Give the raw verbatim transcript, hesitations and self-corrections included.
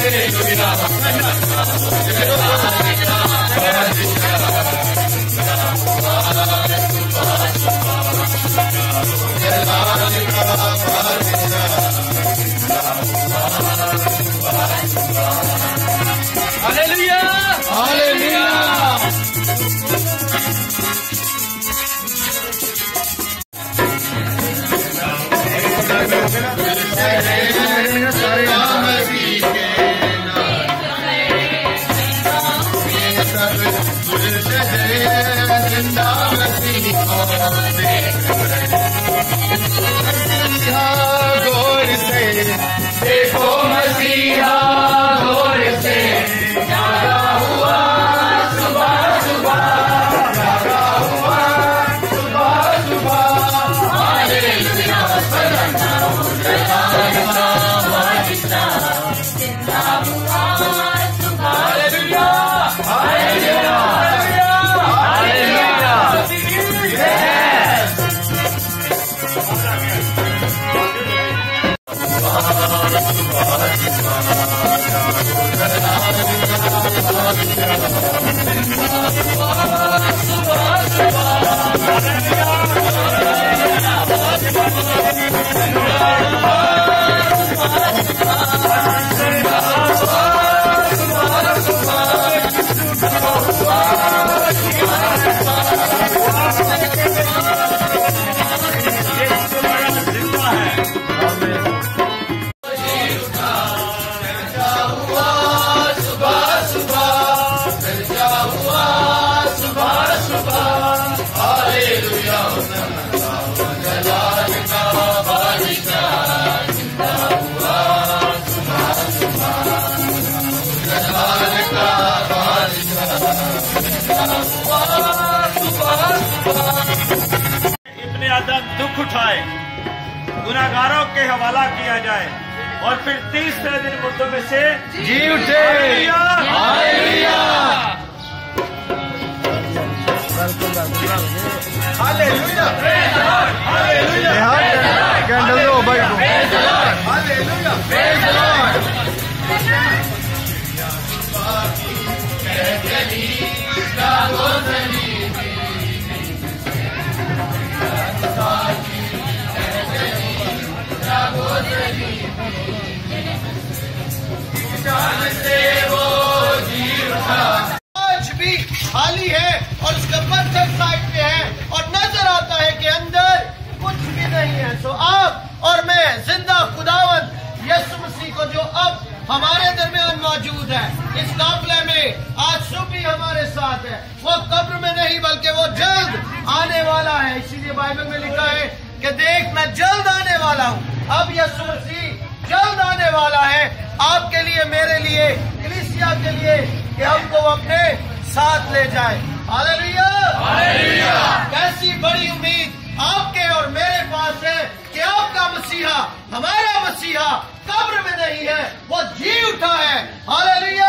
Hallelujah, hallelujah. गौर से देखो मसीहा, गौर से जागा हुआ सुबह सुबह, जागा हुआ सुबह सुबह। हालेलुया, जिंदा हुआ सुबह। Hallelujah, hallelujah, hallelujah. इतने ज्यादा दुख उठाए, गुनाहगारों के हवाला किया जाए और फिर तीसरे दिन मुर्दों में से जी उठे। Hallelujah, hallelujah, hallelujah. कैंडल दो भाई को। Hallelujah, praise the Lord. आज भी खाली है और उसका पत्थर साइड पे है और नजर आता है कि अंदर कुछ भी नहीं है। सो आप और मैं जिंदा खुदावंद यीशु मसीह को जो अब हमारे दरमियान मौजूद है, इस काफले में आज सुबह हमारे साथ है। वो कब्र में नहीं बल्कि वो जल्द आने वाला है। इसीलिए बाइबल में लिखा है कि देख मैं जल्द आने वाला हूँ। अब यीशु मसीह जल्द आने वाला है आपके लिए, मेरे लिए, कलीसिया के लिए, कि हमको अपने साथ ले जाए। Hallelujah, hallelujah. कैसी बड़ी उम्मीद आपके और मेरे पास है कि आपका मसीहा, हमारा मसीहा कब्र में नहीं है, वो जी उठा है। हालेलुया।